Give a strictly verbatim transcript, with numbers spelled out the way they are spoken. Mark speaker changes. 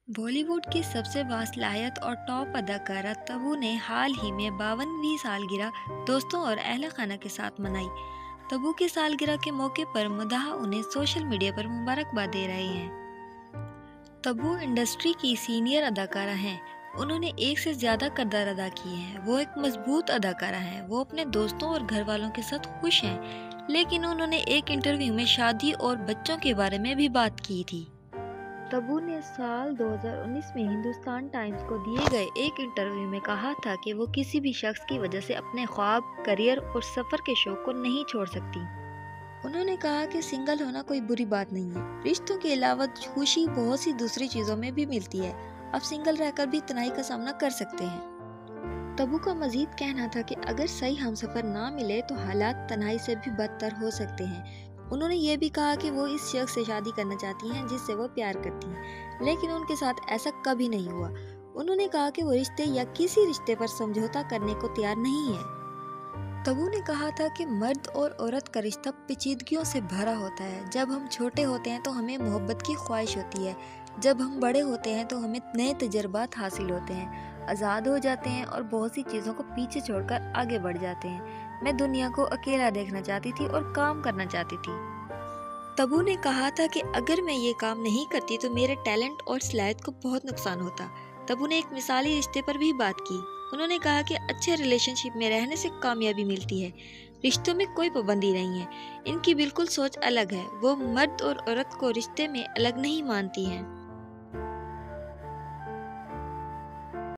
Speaker 1: बॉलीवुड की सबसे बासलाहियत और टॉप अदाकारा तब्बू ने हाल ही में बावनवीं सालगिरह दोस्तों और अहल खाना के साथ मनाई। तब्बू की सालगिरह के मौके पर मदाह उन्हें सोशल मीडिया पर मुबारकबाद दे रहे हैं। तब्बू इंडस्ट्री की सीनियर अदाकारा हैं। उन्होंने एक से ज़्यादा किरदार अदा किए हैं। वो एक मजबूत अदाकारा हैं। वो अपने दोस्तों और घर वालों के साथ खुश हैं, लेकिन उन्होंने एक इंटरव्यू में शादी और बच्चों के बारे में भी बात की थी। तब्बू ने साल दो हज़ार उन्नीस में हिंदुस्तान टाइम्स को दिए गए एक इंटरव्यू में कहा था कि वो किसी भी शख्स की वजह से अपने ख्वाब, करियर और सफ़र के शौक को नहीं छोड़ सकती। उन्होंने कहा कि सिंगल होना कोई बुरी बात नहीं है। रिश्तों के अलावा खुशी बहुत सी दूसरी चीज़ों में भी मिलती है। आप सिंगल रहकर भी तन्हाई का सामना कर सकते हैं। तब्बू का मजीद कहना था कि अगर सही हमसफ़र ना मिले तो हालात तन्हाई से भी बदतर हो सकते हैं। उन्होंने ये भी कहा कि वो इस शख्स से शादी करना चाहती हैं जिससे वो प्यार करती हैं, लेकिन उनके साथ ऐसा कभी नहीं हुआ। उन्होंने कहा कि वो रिश्ते या किसी रिश्ते पर समझौता करने को तैयार नहीं है। तब्बू ने कहा था कि मर्द और औरत का रिश्ता पेचीदगियों से भरा होता है। जब हम छोटे होते हैं तो हमें मोहब्बत की ख्वाहिश होती है। जब हम बड़े होते हैं तो हमें नए तजुर्बात हासिल होते हैं, आज़ाद हो जाते हैं और बहुत सी चीज़ों को पीछे छोड़कर आगे बढ़ जाते हैं। मैं दुनिया को अकेला देखना चाहती थी और काम करना चाहती थी। तब्बू ने कहा था कि अगर मैं ये काम नहीं करती तो मेरे टैलेंट और सलाहियत को बहुत नुकसान होता। तब्बू ने एक मिसाली रिश्ते पर भी बात की। उन्होंने कहा कि अच्छे रिलेशनशिप में रहने से कामयाबी मिलती है। रिश्तों में कोई पाबंदी नहीं है। इनकी बिल्कुल सोच अलग है। वो मर्द और औरत को रिश्ते में अलग नहीं मानती हैं।